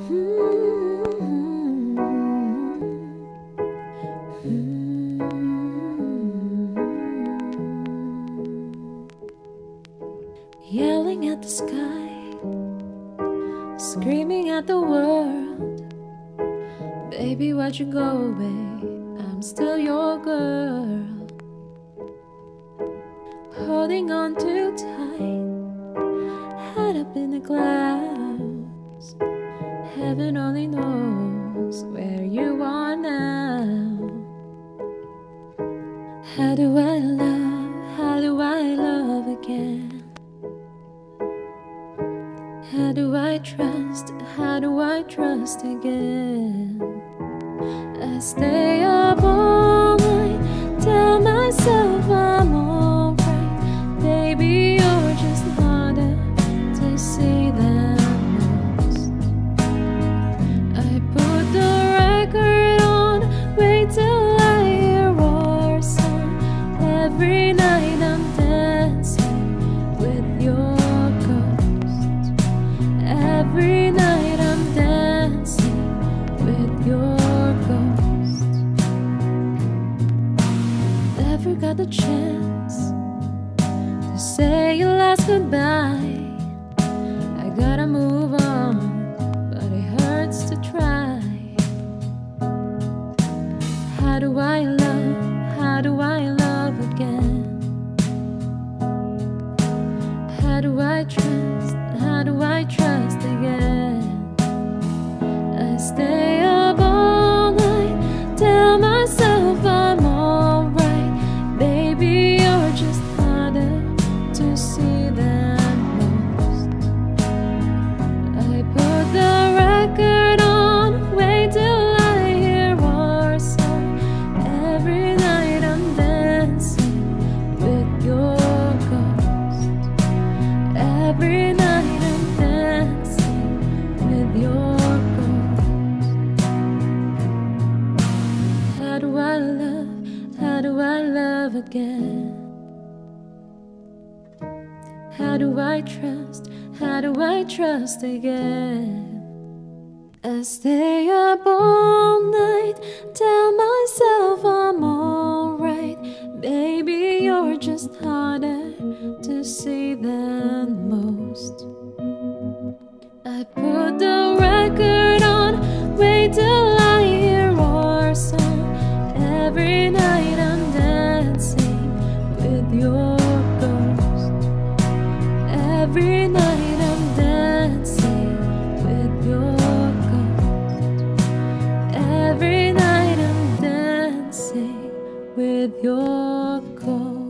Yelling at the sky, screaming at the world. Baby, why'd you go away? I'm still your girl. Holding on too tight, head up in the clouds. Heaven only knows where you are now. How do I love again? How do I trust again? I stay up all night, tell myself I'm alright. Baby, you're just harder to see than most. I put the record on, wait till I hear our song. Every night I'm dancing with your ghost. Every night I'm dancing with your ghost. Never got the chance to say your last goodbye. I gotta move on, but it hurts to try. How do I love again? How do I trust again? I stay up all night, tell myself I'm alright. Baby, you're just harder to see than most. I put the record on, wait till I hear our song. Every night I'm dancing with your ghost. Every night I'm dancing with your ghost. How do I love again? How do I trust again? I stay up all night, tell myself I'm alright. Baby, you're just harder to see than most. I put the record on, wait till I hear our song. Every night I'm dancing with your ghost. Every night I'm dancing with your ghost. Every night I'm dancing with your ghost.